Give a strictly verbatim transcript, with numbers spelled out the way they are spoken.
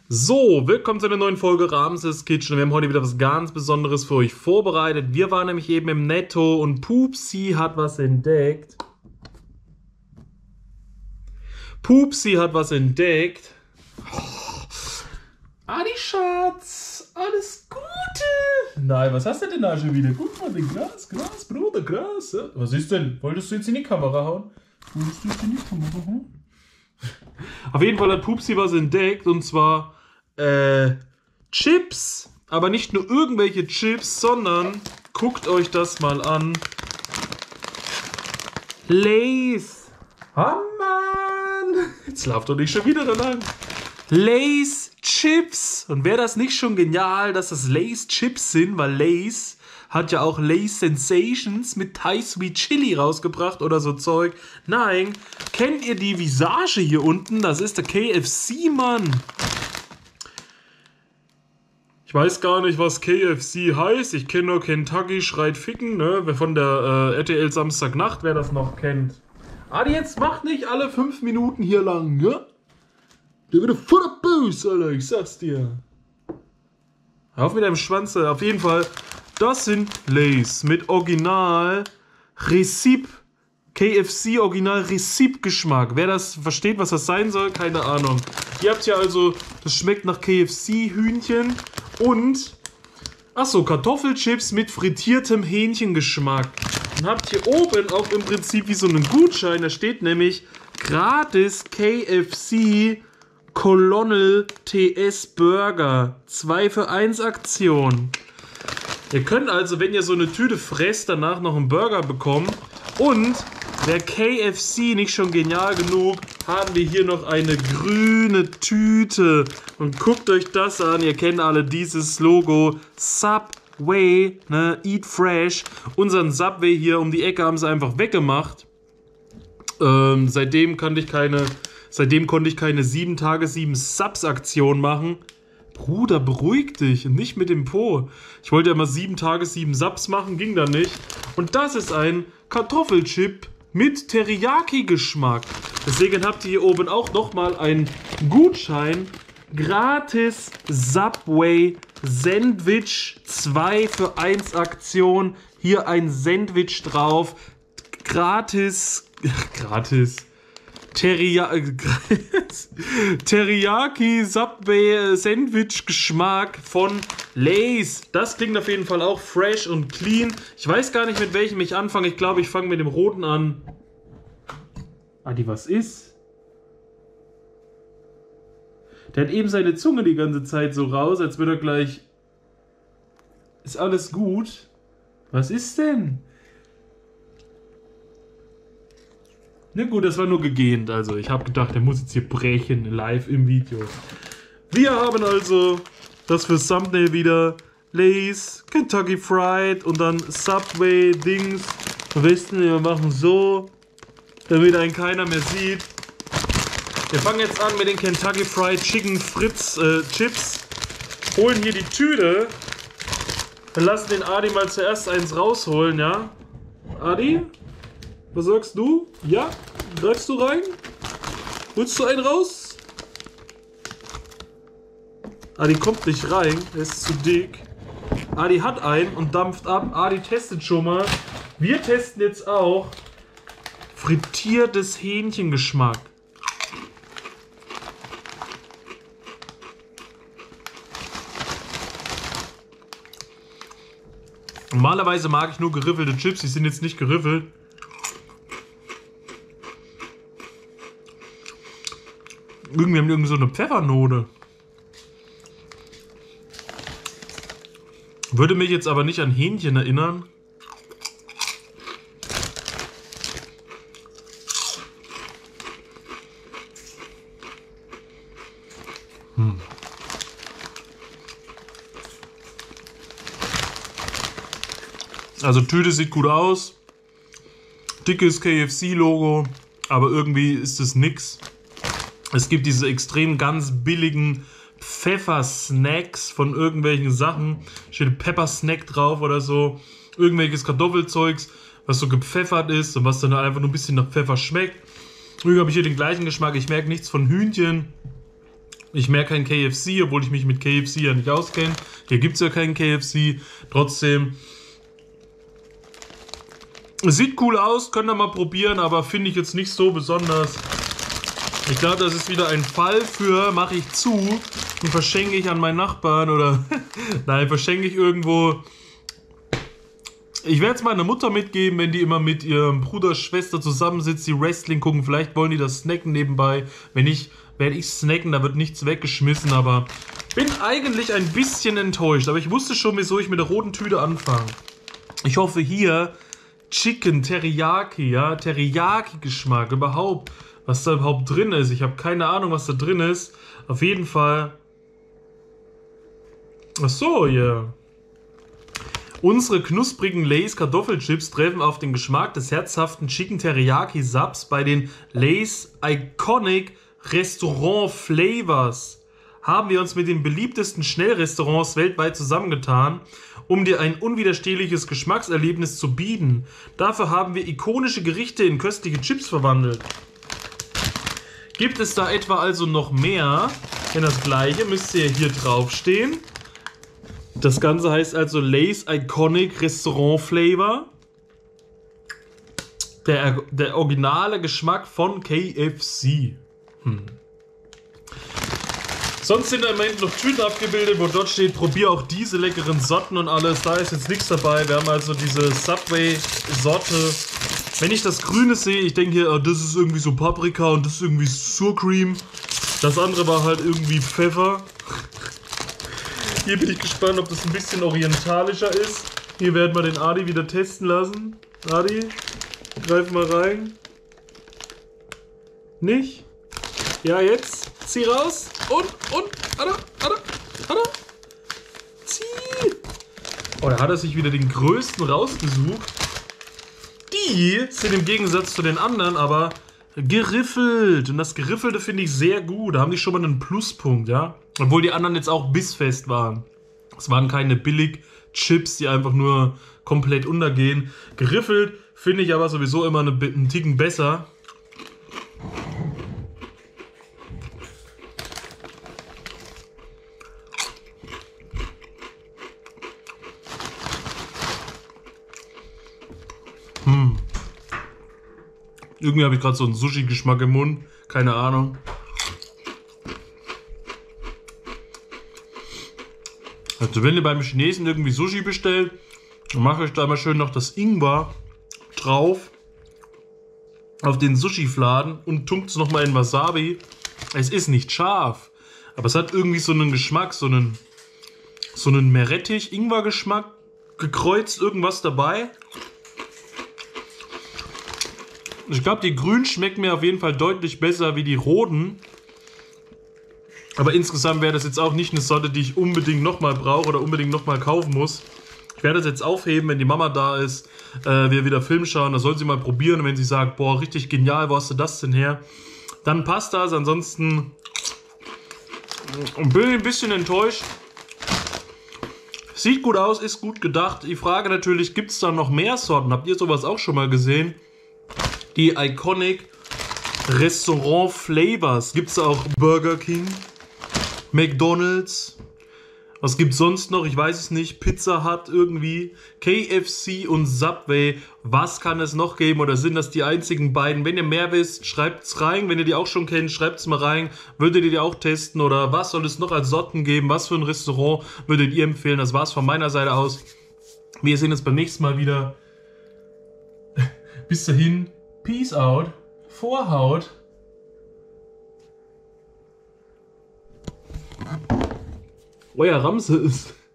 So, willkommen zu einer neuen Folge Ramses Kitchen. Wir haben heute wieder was ganz Besonderes für euch vorbereitet. Wir waren nämlich eben im Netto und Pupsi hat was entdeckt. Pupsi hat was entdeckt. Oh, Adi Schatz, alles Gute. Nein, was hast du denn da schon wieder? Guck mal, den Gras, Gras, Bruder, Gras. Was ist denn? Wolltest du jetzt in die Kamera hauen? Wolltest du jetzt in die Kamera hauen? Auf jeden Fall hat Pupsi was entdeckt und zwar äh, Chips, aber nicht nur irgendwelche Chips, sondern guckt euch das mal an. Lay's. Oh Mann, jetzt lauft doch nicht schon wieder da lang. Lay's Chips. Und wäre das nicht schon genial, dass das Lay's Chips sind, weil Lay's hat ja auch Lay's Sensations mit Thai Sweet Chili rausgebracht oder so Zeug. Nein, kennt ihr die Visage hier unten? Das ist der K F C, Mann. Ich weiß gar nicht, was K F C heißt. Ich kenne nur Kentucky Schreit Ficken, ne? Von der äh, R T L Samstagnacht, wer das noch kennt. Adi, jetzt macht nicht alle fünf Minuten hier lang, ne? Der wird voller böse, Alter, ich sag's dir. Hör auf mit deinem Schwanz, auf jeden Fall. Das sind Lay's mit Original Recip, K F C Original Recip Geschmack. Wer das versteht, was das sein soll, keine Ahnung. Ihr habt ja also, das schmeckt nach K F C Hühnchen und, achso, Kartoffelchips mit frittiertem Hähnchengeschmack. Dann habt ihr oben auch im Prinzip wie so einen Gutschein, da steht nämlich gratis K F C Colonel T S Burger. zwei für eins Aktion. Ihr könnt also, wenn ihr so eine Tüte fresst, danach noch einen Burger bekommen. Und wer K F C nicht schon genial genug, haben wir hier noch eine grüne Tüte. Und guckt euch das an. Ihr kennt alle dieses Logo. Subway, ne? Eat Fresh. Unseren Subway hier um die Ecke haben sie einfach weggemacht. Ähm, seitdem konnte ich keine, seitdem konnte ich keine sieben Tage sieben Subs Aktion machen. Bruder, beruhig dich und nicht mit dem Po. Ich wollte ja mal sieben Tage sieben Subs machen, ging da nicht. Und das ist ein Kartoffelchip mit Teriyaki-Geschmack. Deswegen habt ihr hier oben auch nochmal einen Gutschein. Gratis Subway Sandwich zwei für eins Aktion. Hier ein Sandwich drauf. Gratis. Gratis. Teriyaki, Teriyaki Subway Sandwich Geschmack von Lay's. Das klingt auf jeden Fall auch fresh und clean. Ich weiß gar nicht, mit welchem ich anfange. Ich glaube, ich fange mit dem roten an. Adi, was ist? Der hat eben seine Zunge die ganze Zeit so raus, als würde er gleich... Ist alles gut? Was ist denn? Na gut, das war nur gegähnt, also ich habe gedacht, der muss jetzt hier brechen, live im Video. Wir haben also das für Thumbnail wieder Lay's, Kentucky Fried und dann Subway Dings. Am besten, wir machen so, damit einen keiner mehr sieht. Wir fangen jetzt an mit den Kentucky Fried Chicken Fritz äh, Chips. Holen hier die Tüte. Wir lassen den Adi mal zuerst eins rausholen, ja? Adi? Was sagst du? Ja? Greifst du rein? Holst du einen raus? Adi kommt nicht rein, er ist zu dick. Adi hat einen und dampft ab. Adi testet schon mal. Wir testen jetzt auch frittiertes Hähnchengeschmack. Normalerweise mag ich nur geriffelte Chips, die sind jetzt nicht geriffelt. Irgendwie haben die irgendwie so eine Pfeffernote. Würde mich jetzt aber nicht an Hähnchen erinnern. Hm. Also Tüte sieht gut aus. Dickes K F C-Logo. Aber irgendwie ist es nix. Es gibt diese extrem ganz billigen Pfeffer-Snacks von irgendwelchen Sachen. Steht Pepper-Snack drauf oder so. Irgendwelches Kartoffelzeugs, was so gepfeffert ist und was dann einfach nur ein bisschen nach Pfeffer schmeckt. Irgendwie habe ich hier den gleichen Geschmack. Ich merke nichts von Hühnchen. Ich mehr kein K F C, obwohl ich mich mit K F C ja nicht auskenne. Hier gibt es ja keinen K F C. Trotzdem. Es sieht cool aus, könnt ihr mal probieren, aber finde ich jetzt nicht so besonders. Ich glaube, das ist wieder ein Fall für, mache ich zu und verschenke ich an meinen Nachbarn oder nein, verschenke ich irgendwo. Ich werde es meiner Mutter mitgeben, wenn die immer mit ihrem Bruder, Schwester zusammensitzt, die Wrestling gucken. Vielleicht wollen die das snacken nebenbei. Wenn nicht, werde ich snacken, da wird nichts weggeschmissen, aber bin eigentlich ein bisschen enttäuscht. Aber ich wusste schon, wieso ich mit der roten Tüte anfange. Ich hoffe hier Chicken Teriyaki, ja, Teriyaki-Geschmack überhaupt. Was da überhaupt drin ist. Ich habe keine Ahnung, was da drin ist. Auf jeden Fall. Ach so, ja. Yeah. Unsere knusprigen Lay's Kartoffelchips treffen auf den Geschmack des herzhaften Chicken Teriyaki Subs bei den Lay's Iconic Restaurant Flavors. Haben wir uns mit den beliebtesten Schnellrestaurants weltweit zusammengetan, um dir ein unwiderstehliches Geschmackserlebnis zu bieten. Dafür haben wir ikonische Gerichte in köstliche Chips verwandelt. Gibt es da etwa also noch mehr? Denn das gleiche müsste ja hier draufstehen. Das Ganze heißt also Lay's Iconic Restaurant Flavor. Der, der originale Geschmack von K F C. Hm. Sonst sind da im Moment noch Tüten abgebildet, wo dort steht, probier auch diese leckeren Sorten und alles. Da ist jetzt nichts dabei. Wir haben also diese Subway-Sorte. Wenn ich das Grüne sehe, ich denke hier, oh, das ist irgendwie so Paprika und das ist irgendwie Sour Cream. Das andere war halt irgendwie Pfeffer. Hier bin ich gespannt, ob das ein bisschen orientalischer ist. Hier werden wir den Adi wieder testen lassen. Adi, greif mal rein. Nicht? Ja, jetzt. Zieh raus. Und, und. Ada, ada, ada. Zieh. Oh, da hat er sich wieder den größten rausgesucht. Die sind im Gegensatz zu den anderen aber geriffelt. Und das Geriffelte finde ich sehr gut. Da haben die schon mal einen Pluspunkt, ja. Obwohl die anderen jetzt auch bissfest waren. Es waren keine Billig-Chips, die einfach nur komplett untergehen. Geriffelt finde ich aber sowieso immer eine, einen Ticken besser. Hm. Irgendwie habe ich gerade so einen Sushi-Geschmack im Mund. Keine Ahnung. Also wenn ihr beim Chinesen irgendwie Sushi bestellt, dann macht euch da mal schön noch das Ingwer drauf. Auf den Sushi-Fladen und tunkt es nochmal in Wasabi. Es ist nicht scharf. Aber es hat irgendwie so einen Geschmack, so einen, so einen Meerrettich-Ingwer-Geschmack. Gekreuzt, irgendwas dabei. Ich glaube, die grünen schmecken mir auf jeden Fall deutlich besser wie die roten. Aber insgesamt wäre das jetzt auch nicht eine Sorte, die ich unbedingt nochmal brauche oder unbedingt nochmal kaufen muss. Ich werde das jetzt aufheben, wenn die Mama da ist, äh, wir wieder Film schauen. Da soll sie mal probieren. Und wenn sie sagt, boah, richtig genial, wo hast du das denn her? Dann passt das. Ansonsten bin ich ein bisschen enttäuscht. Sieht gut aus, ist gut gedacht. Die Frage natürlich, gibt es da noch mehr Sorten? Habt ihr sowas auch schon mal gesehen? Die Iconic Restaurant Flavors. Gibt es auch Burger King, McDonald's. Was gibt es sonst noch? Ich weiß es nicht. Pizza Hut irgendwie. K F C und Subway. Was kann es noch geben? Oder sind das die einzigen beiden? Wenn ihr mehr wisst, schreibt es rein. Wenn ihr die auch schon kennt, schreibt es mal rein. Würdet ihr die auch testen? Oder was soll es noch als Sorten geben? Was für ein Restaurant würdet ihr empfehlen? Das war's von meiner Seite aus. Wir sehen uns beim nächsten Mal wieder. Bis dahin. Peace out. Vorhaut. Euer Ramses.